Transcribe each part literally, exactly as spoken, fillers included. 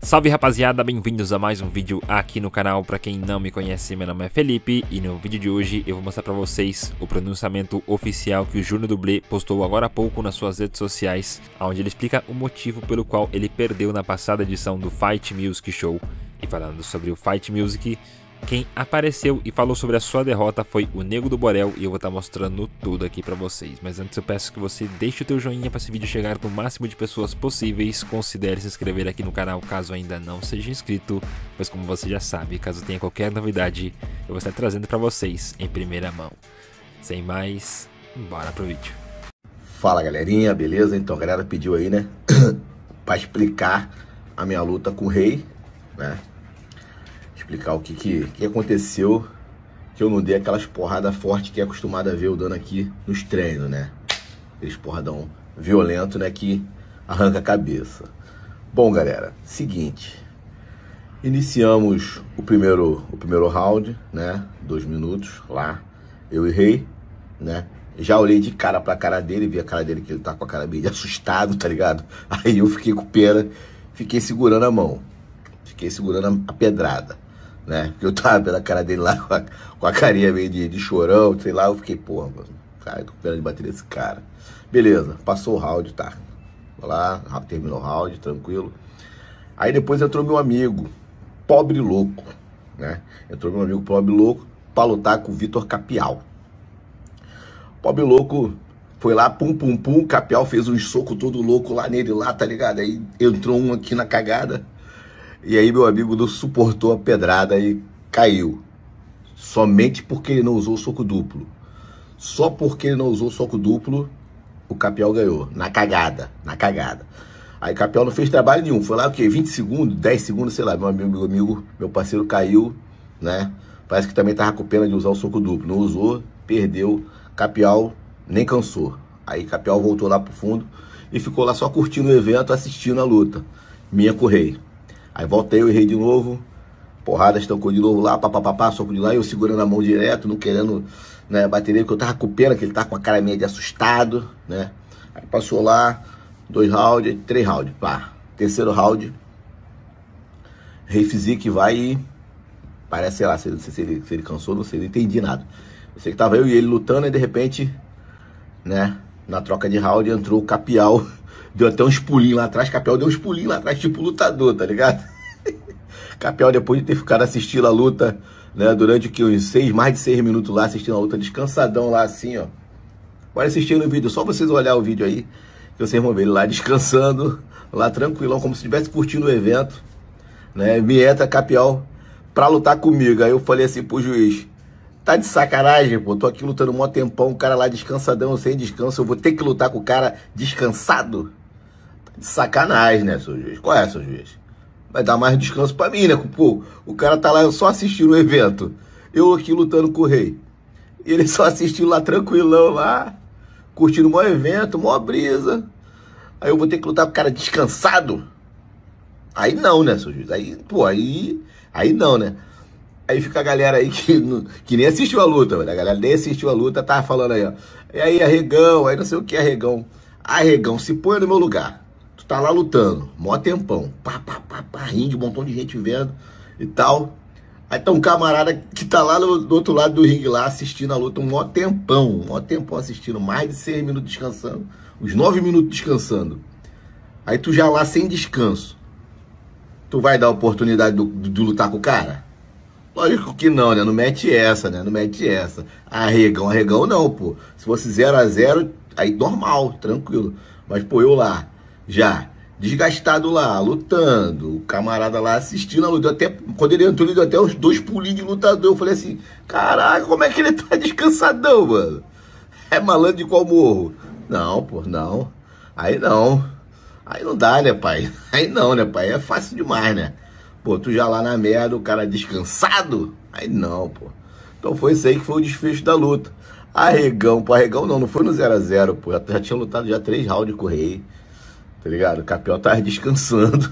Salve rapaziada, bem-vindos a mais um vídeo aqui no canal. Pra quem não me conhece, meu nome é Felipe e no vídeo de hoje eu vou mostrar pra vocês o pronunciamento oficial que o Júnior Dublê postou agora há pouco nas suas redes sociais, onde ele explica o motivo pelo qual ele perdeu na passada edição do Fight Music Show. E falando sobre o Fight Music, quem apareceu e falou sobre a sua derrota foi o Nego do Borel e eu vou estar mostrando tudo aqui pra vocês. Mas antes eu peço que você deixe o teu joinha para esse vídeo chegar no máximo de pessoas possíveis. Considere se inscrever aqui no canal caso ainda não seja inscrito, pois como você já sabe, caso tenha qualquer novidade, eu vou estar trazendo pra vocês em primeira mão. Sem mais, bora pro vídeo. Fala galerinha, beleza? Então a galera pediu aí, né, pra explicar a minha luta com o Rei, né? Explicar o que, que, que aconteceu, que eu não dei aquelas porradas fortes que é acostumado a ver eu dando aqui nos treinos, né? Aqueles porradão violento, né, que arranca a cabeça. Bom, galera, seguinte. Iniciamos o primeiro, o primeiro round, né? Dois minutos lá, eu e Rei, né? Já olhei de cara pra cara dele, vi a cara dele que ele tá com a cara meio de assustado, tá ligado? Aí eu fiquei com pena, fiquei segurando a mão. Fiquei segurando a pedrada, né? Porque eu tava vendo a cara dele lá com a, com a carinha meio de, de chorão, sei lá. Eu fiquei, porra, mano, cara, eu tô com pena de bater nesse cara. Beleza, passou o round, tá? Vou lá, terminou o round, tranquilo. Aí depois entrou meu amigo, Pobre Louco, né? Entrou meu amigo Pobre Louco pra lutar com o Vitor Capial. Pobre Louco foi lá, pum, pum, pum, o Capial fez um soco todo louco lá nele, lá, tá ligado? Aí entrou um aqui na cagada. E aí meu amigo não suportou a pedrada e caiu. Somente porque ele não usou o soco duplo. Só porque ele não usou o soco duplo, o Capial ganhou. Na cagada, na cagada. Aí o Capial não fez trabalho nenhum. Foi lá o quê? vinte segundos, dez segundos, sei lá. Meu amigo, meu amigo, meu parceiro caiu, né? Parece que também tava com pena de usar o soco duplo. Não usou, perdeu. Capial nem cansou. Aí Capial voltou lá pro fundo e ficou lá só curtindo o evento, assistindo a luta. Minha com o Rei. Aí voltei, eu errei de novo, porrada, estancou de novo lá, papapá, soco de lá, eu segurando a mão direto, não querendo, né, bater nele, porque eu tava com pena, que ele tava com a cara meio de assustado, né. Aí passou lá, dois rounds, três rounds, pá. Terceiro round, Rei Physique vai e parece, sei lá, se, se, ele, se ele cansou, não sei, não entendi nada. Eu sei que tava eu e ele lutando e de repente, né, na troca de round entrou o Capial. Deu até uns pulinhos lá atrás, Capial deu uns pulinhos lá atrás, tipo lutador, tá ligado? Capial, depois de ter ficado assistindo a luta, né, durante que uns seis, mais de seis minutos lá, assistindo a luta, descansadão lá assim, ó. Pode assistir no vídeo, só vocês olharem o vídeo aí, que vocês vão ver ele lá descansando, lá tranquilão, como se estivesse curtindo o evento, né? Me entra Capial pra lutar comigo. Aí eu falei assim pro juiz, tá de sacanagem, pô, tô aqui lutando um mó tempão, o cara lá descansadão, sem descanso, eu vou ter que lutar com o cara descansado? De sacanagem, né, seu juiz? Qual é, seu juiz? Vai dar mais descanso pra mim, né? Pô, o cara tá lá só assistindo o evento. Eu aqui lutando com o Rei. E ele só assistindo lá tranquilão lá, curtindo o maior evento, maior brisa. Aí eu vou ter que lutar com o cara descansado? Aí não, né, seu juiz? Aí, pô, aí, aí não, né? Aí fica a galera aí que, que nem assistiu a luta, velho. A galera nem assistiu a luta, tava falando aí, ó. E aí, arregão, aí não sei o que, arregão. Arregão, se põe no meu lugar. Tu tá lá lutando, mó tempão, pá, pá, pá, pá, ringue, um montão de gente vendo e tal. Aí tá um camarada que tá lá no, do outro lado do ringue lá, assistindo a luta, um mó tempão, um mó tempão assistindo, mais de seis minutos descansando, uns nove minutos descansando. Aí tu já lá sem descanso, tu vai dar a oportunidade de, de, de lutar com o cara? Lógico que não, né? Não mete essa, né? Não mete essa. Arregão, arregão não, pô. Se fosse zero a zero, aí normal, tranquilo. Mas, pô, eu lá, já desgastado lá, lutando, o camarada lá assistindo a luta. Até, quando ele entrou, ele deu até uns dois pulinhos de lutador. Eu falei assim, caraca, como é que ele tá descansadão, mano? É malandro de qual morro? Não, pô, não. Aí não. Aí não dá, né, pai? Aí não, né, pai? É fácil demais, né? Pô, tu já lá na merda, o cara descansado? Aí não, pô. Então foi isso aí que foi o desfecho da luta. Arregão, pô, arregão não, não foi no zero a zero, pô. Já, já tinha lutado já três rounds com o Rei. Tá ligado? O Capial tava descansando.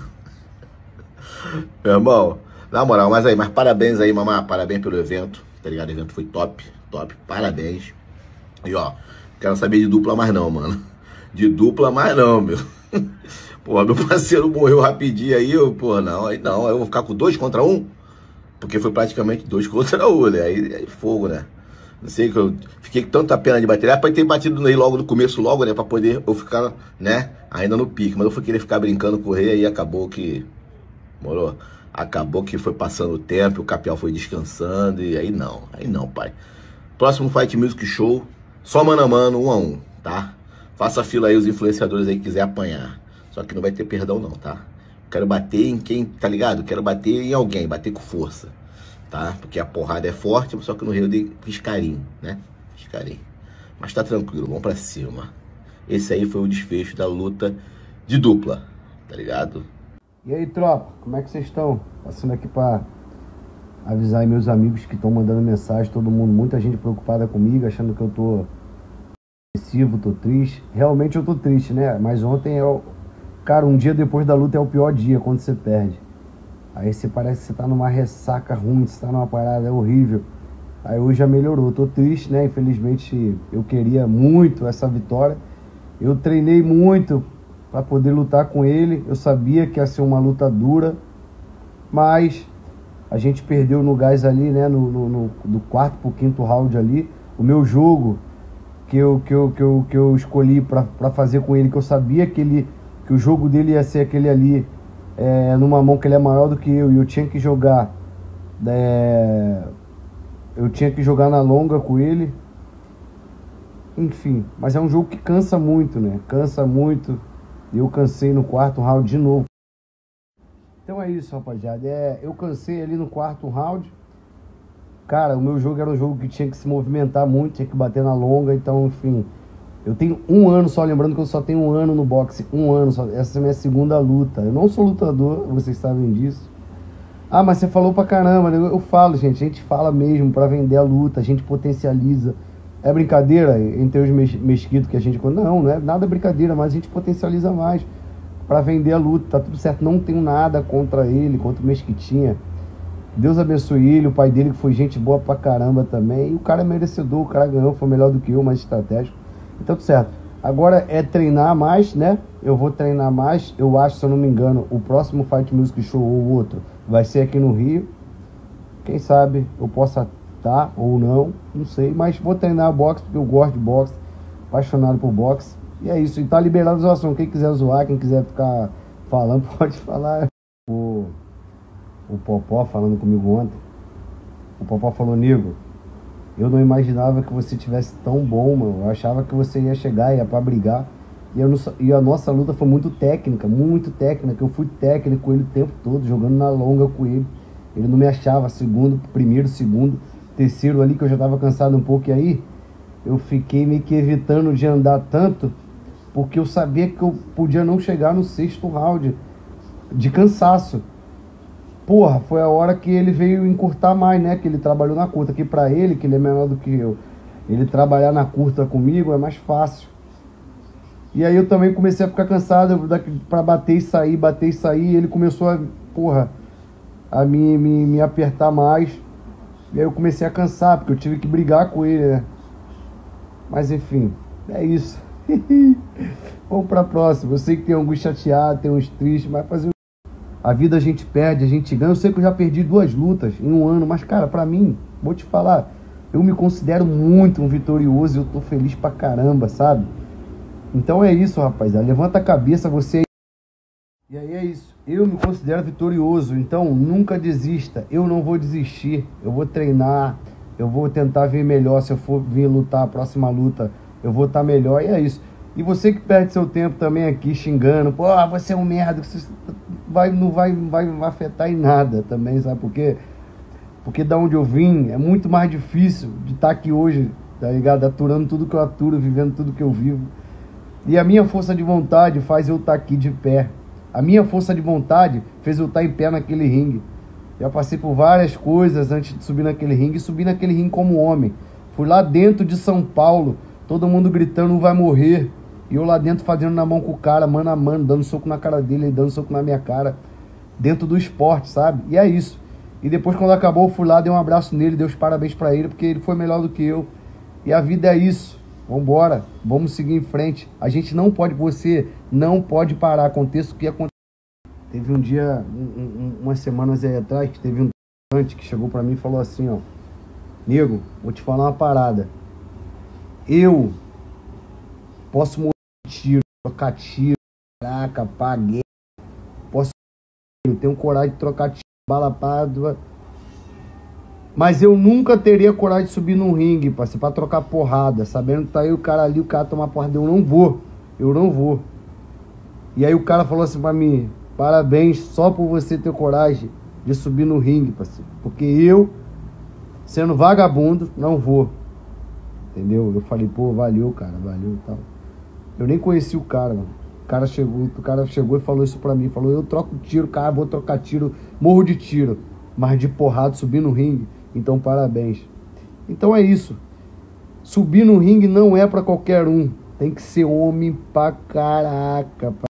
Meu irmão, na moral, mas aí, mas parabéns aí, mamá. Parabéns pelo evento, tá ligado? O evento foi top, top. Parabéns. E ó, quero saber de dupla mais não, mano. De dupla mais não, meu. Pô, meu parceiro morreu rapidinho aí, eu, pô, não, aí não, aí eu vou ficar com dois contra um? Porque foi praticamente dois contra um, né? Aí, aí fogo, né? Não sei que eu fiquei com tanta pena de bater. Era pra ter batido aí logo no começo, logo, né? Pra poder eu ficar, né? Ainda no pique. Mas eu fui querer ficar brincando com o rei, aí acabou que... Morou? Acabou que foi passando o tempo, o Capial foi descansando, e aí não, aí não, pai. Próximo Fight Music Show, só mano a mano, um a um, tá? Faça fila aí os influenciadores aí que quiser apanhar. Só que não vai ter perdão não, tá? Quero bater em quem, tá ligado? Quero bater em alguém, bater com força, tá? Porque a porrada é forte, só que no Rio eu dei fiz carinho, né? Fiz carinho. Mas tá tranquilo, vamos pra cima. Esse aí foi o desfecho da luta de dupla, tá ligado? E aí, tropa, como é que vocês estão? Passando aqui pra avisar aí meus amigos que estão mandando mensagem, todo mundo, muita gente preocupada comigo, achando que eu tô agressivo, tô triste. Realmente eu tô triste, né? Mas ontem é o... Cara, um dia depois da luta é o pior dia, quando você perde. Aí você parece que você tá numa ressaca ruim, você tá numa parada horrível. Aí hoje já melhorou, eu tô triste, né? Infelizmente eu queria muito essa vitória. Eu treinei muito para poder lutar com ele. Eu sabia que ia ser uma luta dura, mas a gente perdeu no gás ali, né? No, no, no do quarto pro quinto round ali. O meu jogo que eu, que eu, que eu, que eu escolhi para fazer com ele, que eu sabia que, ele, que o jogo dele ia ser aquele ali, é, numa mão que ele é maior do que eu, e eu tinha que jogar, é, eu tinha que jogar na longa com ele. Enfim, mas é um jogo que cansa muito, né? Cansa muito. Eu cansei no quarto round de novo. Então é isso, rapaziada. É, eu cansei ali no quarto round. Cara, o meu jogo era um jogo que tinha que se movimentar muito, tinha que bater na longa. Então, enfim, eu tenho um ano só, lembrando que eu só tenho um ano no boxe. Um ano só. Essa é a minha segunda luta. Eu não sou lutador, vocês sabem disso. Ah, mas você falou pra caramba, né? Eu falo, gente. A gente fala mesmo pra vender a luta. A gente potencializa. É brincadeira entre os mesquitos que a gente... Não, não é nada brincadeira, mas a gente potencializa mais para vender a luta. Tá tudo certo, não tenho nada contra ele, contra o Mesquitinha. Deus abençoe ele, o pai dele que foi gente boa pra caramba também. E o cara é merecedor, o cara ganhou, foi melhor do que eu, mais estratégico. Então tudo certo. Agora é treinar mais, né? Eu vou treinar mais. Eu acho, se eu não me engano, o próximo Fight Music Show ou o outro vai ser aqui no Rio. Quem sabe eu possa... tá? Ou não, não sei, mas vou treinar boxe porque eu gosto de boxe, apaixonado por boxe, e é isso, e tá liberado a zoação. Quem quiser zoar, quem quiser ficar falando, pode falar. O, o Popó falando comigo ontem, o Popó falou: nego, eu não imaginava que você tivesse tão bom, mano, eu achava que você ia chegar, ia pra brigar, e, eu não, e a nossa luta foi muito técnica, muito técnica, eu fui técnico com ele o tempo todo, jogando na longa com ele, ele não me achava, segundo, primeiro, segundo, terceiro ali, que eu já tava cansado um pouco, e aí eu fiquei meio que evitando de andar tanto, porque eu sabia que eu podia não chegar no sexto round de cansaço. Porra, foi a hora que ele veio encurtar mais, né, que ele trabalhou na curta, que pra ele, que ele é menor do que eu, ele trabalhar na curta comigo é mais fácil. E aí eu também comecei a ficar cansado pra bater e sair, bater e sair, e ele começou a, porra, a me, me, me apertar mais. E aí eu comecei a cansar, porque eu tive que brigar com ele, né? Mas enfim, é isso. Vamos pra próxima. Eu sei que tem alguns chateados, tem uns tristes, mas fazer... A vida a gente perde, a gente ganha. Eu sei que eu já perdi duas lutas em um ano, mas cara, pra mim, vou te falar, eu me considero muito um vitorioso e eu tô feliz pra caramba, sabe? Então é isso, rapaziada. Levanta a cabeça, você... E aí é isso, eu me considero vitorioso, então nunca desista, eu não vou desistir, eu vou treinar, eu vou tentar vir melhor, se eu for vir lutar a próxima luta, eu vou estar melhor, e é isso. E você que perde seu tempo também aqui xingando, pô, você é um merda, você vai, não vai, vai, vai afetar em nada também, sabe por quê? Porque da onde eu vim é muito mais difícil de estar aqui hoje, tá ligado? Aturando tudo que eu aturo, vivendo tudo que eu vivo. E a minha força de vontade faz eu estar aqui de pé. A minha força de vontade fez eu estar em pé naquele ringue. Já passei por várias coisas antes de subir naquele ringue, e subi naquele ringue como homem. Fui lá dentro de São Paulo, todo mundo gritando, vai morrer. E eu lá dentro fazendo na mão com o cara, mano a mano, dando soco na cara dele, dando soco na minha cara. Dentro do esporte, sabe? E é isso. E depois, quando acabou, eu fui lá, dei um abraço nele, dei os parabéns pra ele, porque ele foi melhor do que eu. E a vida é isso. Vambora, vamos seguir em frente. A gente não pode, você não pode parar. Aconteça o que acontecer. Teve um dia, um, um, umas semanas aí atrás, que teve um traficante que chegou pra mim e falou assim, ó: nego, vou te falar uma parada. Eu posso morrer de tiro, trocar tiro, caraca, paguei. Posso, eu tenho coragem de trocar tiro, bala pádua. Mas eu nunca teria coragem de subir num ringue, parceiro, pra trocar porrada, sabendo que tá aí o cara ali, o cara tomar porrada. Eu não vou, eu não vou. E aí o cara falou assim pra mim: parabéns só por você ter coragem de subir no ringue, parceiro. Porque eu, sendo vagabundo, não vou. Entendeu? Eu falei, pô, valeu, cara, valeu e tal. Eu nem conheci o cara, mano. O cara chegou, o cara chegou e falou isso pra mim. Falou, eu troco tiro, cara, vou trocar tiro, morro de tiro. Mas de porrada, subir no ringue. Então, parabéns. Então é isso. Subir no ringue não é pra qualquer um. Tem que ser homem pra caraca.